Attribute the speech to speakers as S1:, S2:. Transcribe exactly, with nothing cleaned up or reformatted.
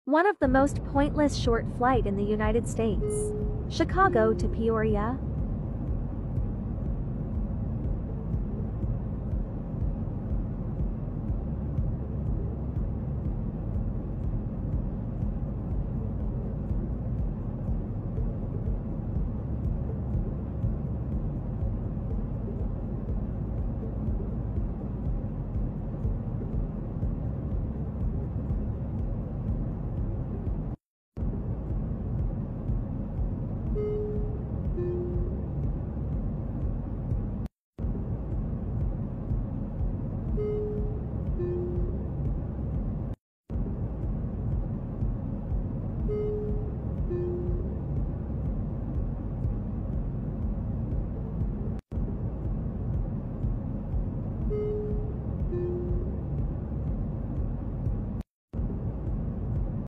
S1: One of the most pointless short flight in the United States. Chicago to Peoria.